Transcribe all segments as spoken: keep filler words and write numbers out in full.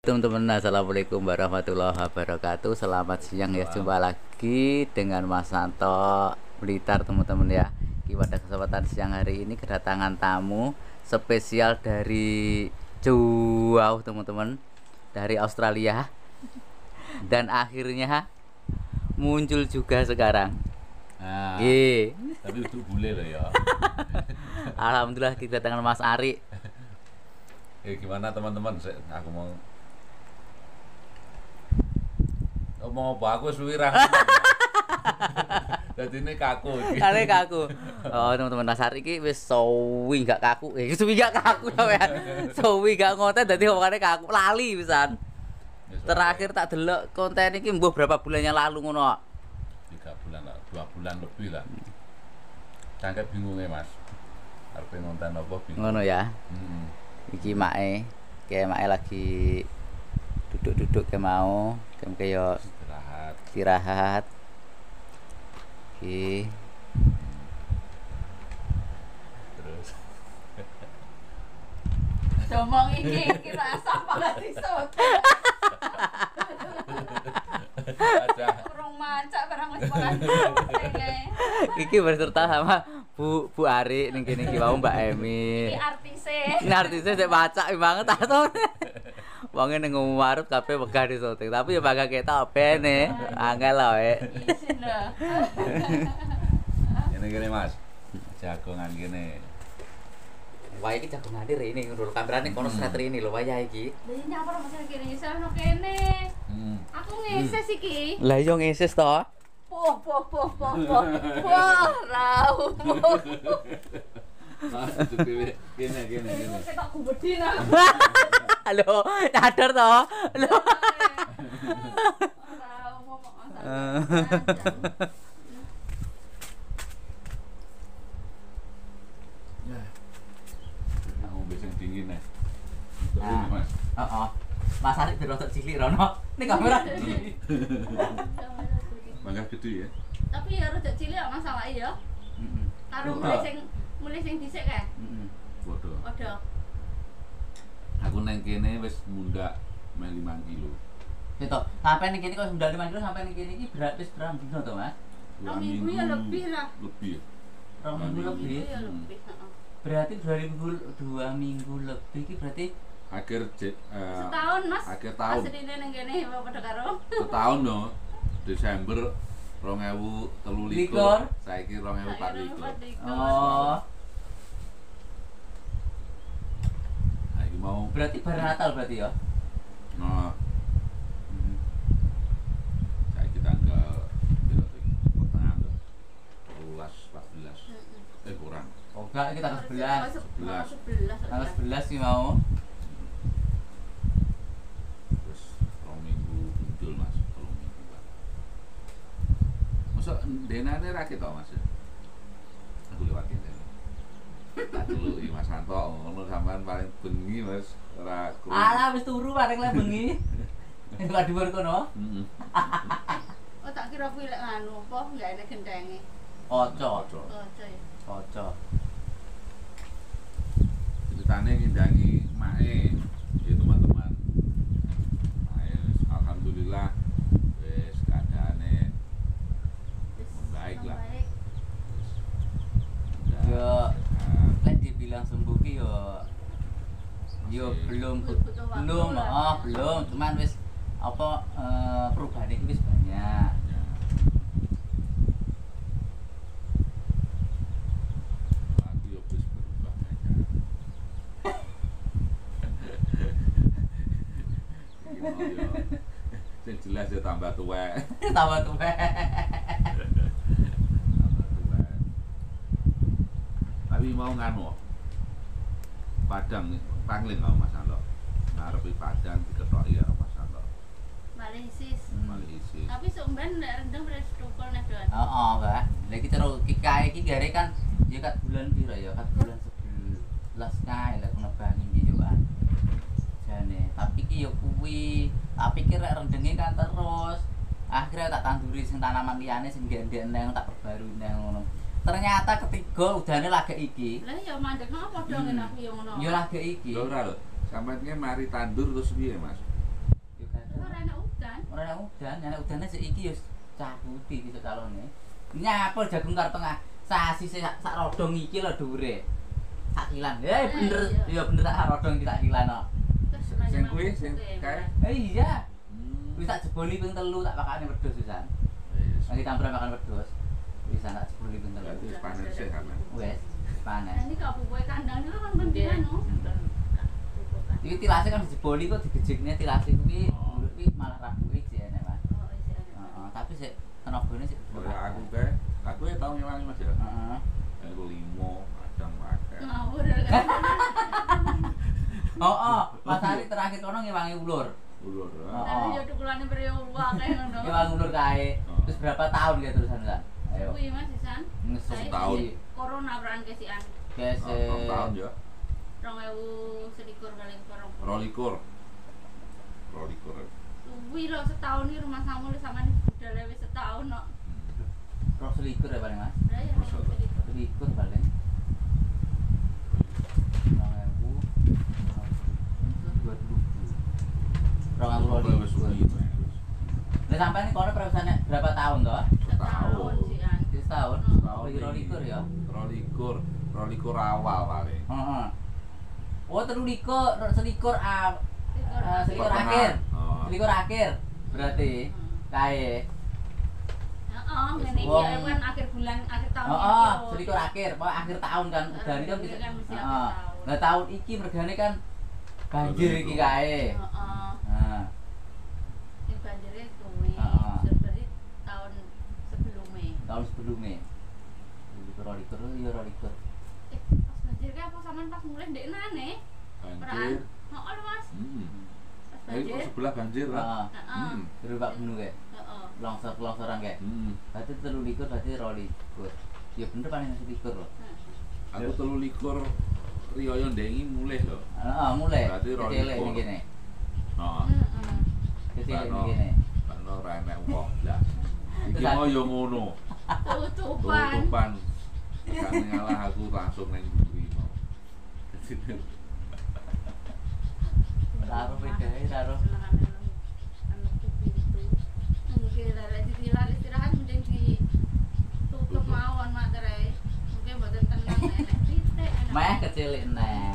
Teman-teman, assalamualaikum warahmatullahi wabarakatuh. Selamat siang ya, jumpa lagi dengan Mas Santo Blitar teman-teman ya. Pada kesempatan siang hari ini kedatangan tamu spesial dari jauh teman-teman, dari Australia, dan akhirnya muncul juga sekarang. Nah, Ye. tapi itu boleh loh ya. Alhamdulillah kedatangan Mas Ari. Eh gimana teman-teman? Aku mau ngomong apa? Aku suwi ra. Dadi ini kaku iki. Kali kaku. Oh, teman-teman, Mas Ari iki wis suwi gak kaku. Eh, suwi gak kaku ya. Suwi gak konten dadi omongane kaku, lali pisan. Terakhir tak delok konten iki mbuh berapa bulan yang lalu ngono. tiga bulan lah, dua bulan lebih lah. Cangket bingung ya, Mas. Arep ngonten apa bingung. Ngono ya. Heeh. Iki mae, kayak mae lagi duduk-duduk kayak mau, kayak kayak Istirahat. istirahat. Oke. Terus Ngomong iki iki rasa banget disut. aja. Kurang mancak barang wis makan. Iki berserta sama Bu Bu Ari ning kene iki wau Mbak Emi. Iki artise. Ini artisnya sik pacak banget atau wonge ning Umarut kabeh wegah di syuting, tapi ya bakal ketok bene. Angel lah we. Isin lho. Ini gini, Mas. Jagongan gini. Wah iki jagongane rene ngono lho, kamerane kono set rene lho wayah iki. Lah iki nyapa masih kene iso ono kene. Hmm. Aku ngeses iki. Lah iya ngeses to. Poh poh poh poh poh. Wah, rau. Mas, gini gini gini gini. Ketok gubedi nah. Halo, nyadar to. Lho. Rau ngomong asal. Aku bisa dingin nih. Nah. Mas. Heeh. Mas Ari dirotok cilik rono. Ning kamera. Mangga gede ya. Tapi ya rada cilik gak masalah ya. Heeh. Karo Iya. mulai sing mulai sing dhisik kae. Heeh. Bodoh. Padha. Aku neng kene wis mundak meh lima kilo. Gitu. Sampai ning kene kok sembilan puluh lima kilo sampai ning kene iki berat wis berapa dino to, Mas? Dua Rong minggu ya lebih lah. Lebih. Rong minggu lebih. Ya lebih, heeh. Berarti dua minggu dua minggu lebih iki berarti Akhir jet, eh, Setahun mas. akhir tahun. Asline ning kene padha karo. Setahun no. Desember rong ewu telu Likur. likur. Saiki rong ewu pat likur. oh, Saiki mau berarti bar Natal berarti ya. no. Saiki tanggal piro iki? Pertengahan tuh. sebelas, empat belas. Eh kurang. Oh, enggak kita tanggal sebelas. sebelas. sebelas. Tanggal sebelas sih mau. Terus rong minggu muncul Mas, rong minggu kan. Masa denane ra ketok Mas. Aku lewat kene. Tak dulu iki Mas Santo ngono sampean paling bengi Mas ora krungu. Alah wis turu bareng le bengi. Ning dhuwur kono. Heeh. Oh tak kira kuwi lek nganu apa enggak enek gentenge. Ojo, Ojo. Ojo ya. ojo. Ceritane ngindangi mae ya teman-teman. Mae wis alhamdulillah wis keadaane membaik lah. Baik. Udah Ya. sehat. Lek dibilang sembuh ki yo yo Masih. belum Butuh waktu belum lah. oh belum cuman wis apa eh, perubahan itu wis banyak. Ya. Aku yo wis berubah banyak. Iki mau yo sing jelas ya tambah tuwek. Tambah tuwek. Tambah tuwek. Tapi mau nganu. Padang pangling kau Mas Santo. Ngarepi Padang diketoki ya Mas Santo. Malisis. Hmm. Malah isi. Tapi sumben nek rendeng wis tukul nek doan. Heeh, Mbak. Lagi terus kae iki gare kan ya kat bulan piro ya? Kat bulan sebelas kae lek nebangi iki yo kan. Jane, tapi ki yo kuwi, tak pikir rek rendenge kan terus. Akhirnya tak tanduri sing tanaman liyane sing ndek-ndek nang tak perbarui nang ngono. Ternyata ketiga udane lagi iki. Lah ya mandek apa dong Hmm. aku ya ngono. Yo lagi iki. Lho ora lho. Sampeyan ki mari tandur terus piye, Mas? ora enak udan, nek udane sik iki yo cah putih iki calone. Nyapel jagung karo tengah. Sasi sak sak rodong iki lho dhuwure. Sak kilan. Eh bener, iya bener sak rodong iki sak kilan kok. Sing kuwi sing kae. Eh iya. Hmm. Wis tak jeboli ping telu tak pakane wedhus pisan. Lagi campuran makan wedhus. Wis tak jeboli ping telu. Berarti wis panen sih kan. Wis panen. Nah, ini kok bubuhe kandangnya kan penting anu. Iki tilase kan dijeboli kok digejekne tilase kuwi mulut kuwi malah rabuke sik enek, Mas. Oh, isi enak. Heeh, tapi sik tenagane sik Kaya aku kae, aku ya tau ngewangi Mas ya. Heeh. Aku limo, kadang pakai. Ngawur kan. Oh, oh, Mas Ari terakhir kono ngewangi ulur. Ulur. Oh. Tapi yo tukulane priyo wae ngono. Ngewangi ulur kae. Oh. Terus berapa tahun ya terusan kan? Ayo. Kuwi Mas Isan. Ngesuk Saya tahun. di Corona peran kesian. Kes Oh, rong tahun ya. rong ewu selikur paling korong. Rolikur. Rolikur. Kuwi lho setahun iki rumah samu lu sampean budale wis setahun kok. Rong selikur ya paling Mas. Lah ya rong selikur. Selikur paling. Rong ewu. Dua puluh. Rong ewu Rolikur wis rolikur. suwi. Lah sampean iki kono perusahaane berapa tahun toh? Setahun sih an. Wis tahun. Tahun Oh, rolikur ya. Rolikur. Rolikur awal paling. Heeh. Oh, telu likur, selikur ah, eh, selikur Pertengahan. akhir. Oh. Selikur akhir. Berarti kae. Heeh, ngene iki Wong- ya kan akhir bulan akhir tahun Oh, iki, oh, yo. selikur akhir, pokoknya akhir tahun kan dari kan bisa. Kan mesti akhir Heeh. tahun. Nah, tahun iki mergane kan banjir iki kae. Heeh. Nah, Sing banjire kuwi Heeh. seperti tahun sebelumnya. tahun sebelumnya. Likur likur ya likur. Eh, pas banjir kan apa sampean pas mulai ndek nane? Banjir. Heeh lho Mas. Hmm. Pas Eh, kok banjir. sebelah banjir lah. Heeh. Heeh. Hmm. Gerobak penuh kae. Heeh. Longsor-longsoran kae. Hmm. Berarti telu likur berarti rolikur. Ya bener paling selikur loh. Aku telu likur riyoyo ndengi mulih lho. Heeh, mulai. Berarti Kecil rolikur. ini gini. Heeh. Heeh. Kecil ini Bakno- gini. bakno ora enek wong blas. Iki mau yo ngono. Tutupan. Tutupan. Kan ngalah aku langsung nang mburi mau. Taruh bedae, taruh. Mungkin lek ditilar istirahat mending ditutup mawon materai. Mungkin mboten tenang enek titik enek. Meh kecil neh.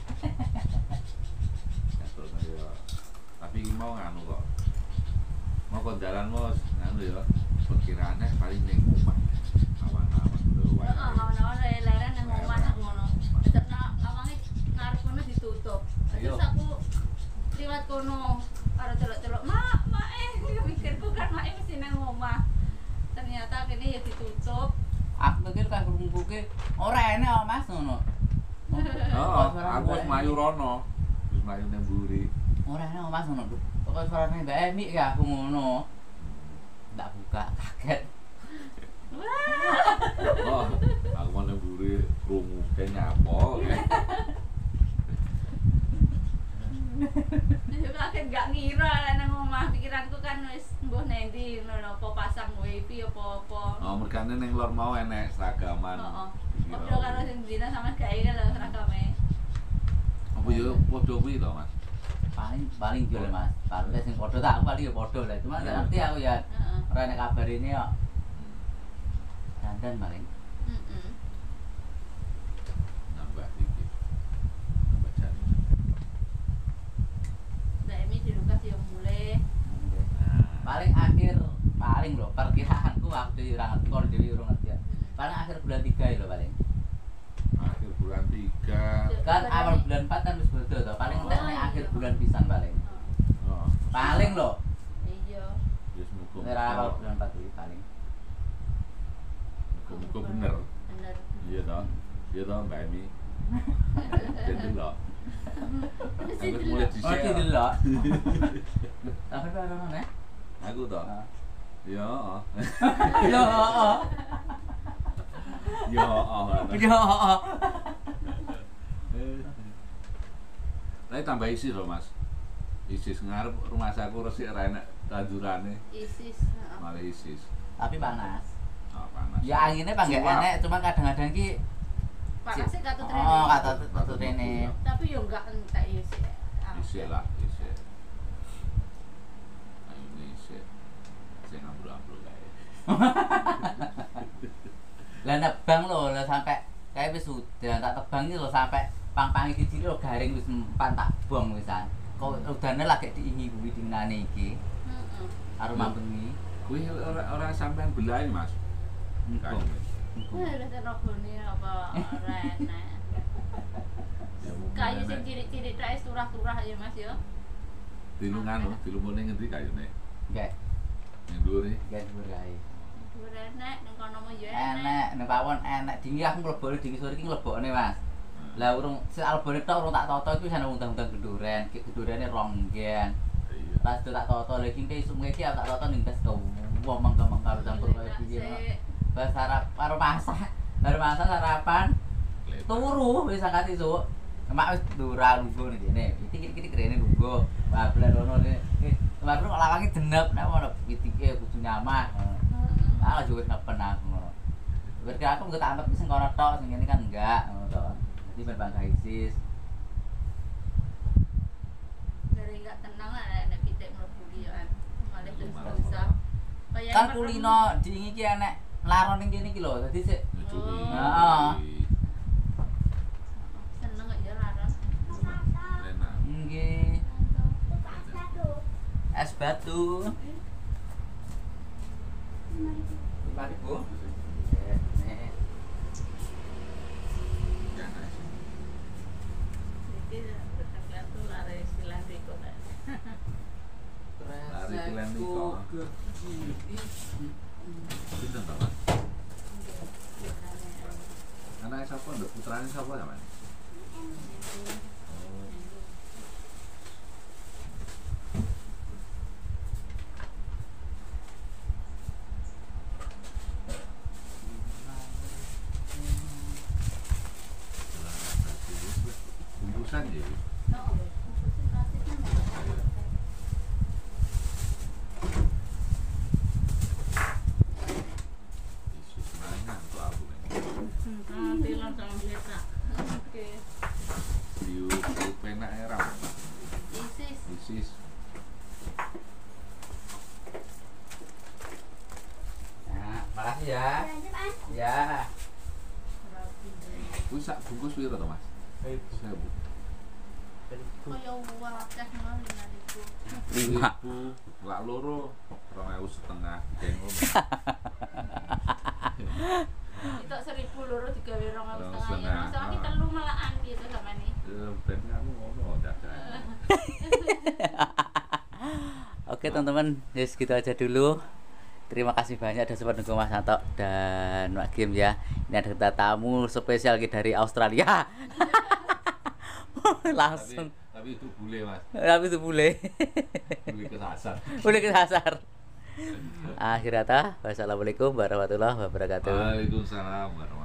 Terus ya. Tapi iki mau nganu kok. Mau kondalan mau nganu ya. Perkiraannya paling ning omah. Awan-awan lho wae. Heeh, awan-awan lek leren nang omah sak ngono. Tetep nak lawange ngarep kono ditutup. Terus aku liwat kono karo celuk-celuk, "Mak, mak eh." Mikirku kan mak mesti nang omah. Ternyata kene ya ditutup. Aku pikir kan krunguke ora enek kok Mas ngono. Heeh, aku wis mlayu rono. Wis mlayu nang mburi. Ora enek kok Mas ngono. Pokoke suarane Mbak Emi ya aku ngono. Tak buka kaget. Oh, aku mau nang mburi krungu ke nyapo. Yo kaget gak ngira lek nang omah. Pikiranku kan wis mbuh nendi ngono apa pasang wifi apa-apa. Oh, mergane ning lor mau enek seragaman. Heeh. Kira. Padha karo sing dina sama gawe kan lho seragame. Apa yo padha kuwi to, Mas? Paling paling jual Mas. Partai sing padha tak aku paling ya padha lah. Cuma gak ngerti aku ya. Heeh. Ora enek kabar ini kok. Dandan paling. Heeh. Nambah iki. Nambah jane. Mbak Emi dilukas yo mulai. Paling akhir paling lho perkiraanku waktu ora ngerti kok dhewe ora ngerti ya. Paling akhir bulan tiga lho paling. Akhir bulan tiga. Kan awal bulan empat kan wis bodo to. Paling entek nek akhir bulan pisan paling. Oh. Paling lho. Iya. Wis muga. Nek awal bulan empat kuwi paling. Muga bener. Bener. Iya toh. Iya toh Mbak Emi. Den delok. Aku mulai Oh, dhisik. iki delok. Tapi ora ono nek. Aku toh. Ya, heeh. Yo heeh. Ya, heeh. Yo heeh. Tapi tambah isi loh Mas. Isis ngarep rumah saku resik ra enek tandurane. Isis. heeh. Malah isis. Tapi panas. Oh, panas. Ya anginnya panggil Suap. enek, cuma kadang-kadang ki Panasnya katut rene. oh kata kata rene. Tapi yo enggak entek yo sih. Isi lah, isi. Ayo isi. Lah nebang lho, lah sampai kayak wis udan tak tebang iki lho sampai pang-pangi siji lho garing wis empan tak bong wisan. Kok udane lagi diingi kuwi dinane iki. Heeh. Karo mambengi. Kuwi ora ora sampean belain, Mas. Engko. Wah, ada terogone apa ora enak. Ya, mungkin Kayu enek. sing cilik-cilik tok turah-turah ya Mas ya. Dilungan lho, dilumune ngendi kayune? Nggih, Ning dhuwur iki. nggih dhuwur kae. Dhuwur enak, ning kono mah ya Enek, enak. ning pawon enek dingi aku mlebone dingi sore iki mlebokne, Mas. Lah urung si albone tok urung tak toto iku wis ana undang-undang genduren, ki gendurene ronggen. Iya. Pas itu tak toto lagi iki isuk iki aku tak toto ning tes kau wong mangga-mangga karo campur kaya piye. Pas sarap karo masak, karo masak sarapan turu wis angkat isuk. Emak wis ndura lungguh ning kene. Iki-iki krene lungguh. Bablas ono ne. Kemarin kok lawange denep nek ono pitike kudu nyamah. Heeh. Ah juga wis nepen aku ngono. Berarti aku nggak tak anggap sing kono tok, sing ngene kan enggak ngono to. Jadi ben bangga isis. Dari enggak tenang lah nek pitik mlebu liyan. Malah terus-terusan. Kayak Kan enak kulino diingi iki enek laron ning kene iki lho. Dadi sik Nyucuki. Heeh. seneng kok ya larang. Enak. nggih es batu. lima ribu. Ya, nice. Iki tetep tuh lare istilah riko ta. Lari kilen niko. Pinten to, Mas? Anake sapa, Nduk? Putrane sapa sampean? Oh. Bungkusan ya. Isu semangat untuk aku nih. Tilan sama biasa. Oke. Diu penak era. Isis. Isis. Nah, makasih ya. Ya. Kuwi sak bungkus piro to, Mas? Seribu. Kaya wakeh mah lima ribu. Lima. Seribu. Lak loro rong ewu setengah dengom. Itu seribu loro digawe rong ewu Rong setengah ya. setengah. Masa iki telu malahan gitu sama nih. Eh, ben kamu ngono dadak. Oke teman-teman, yes gitu aja dulu. Terima kasih banyak sudah sempat nunggu Mas Santo dan Mak Kim ya. Ini ada kita tamu spesial kita dari Australia. Langsung. Tapi, tapi itu bule, Mas. Tapi itu bule. Bule kesasar. Bule kesasar. Akhir kata, wassalamualaikum warahmatullahi wabarakatuh. Waalaikumsalam warahmatullahi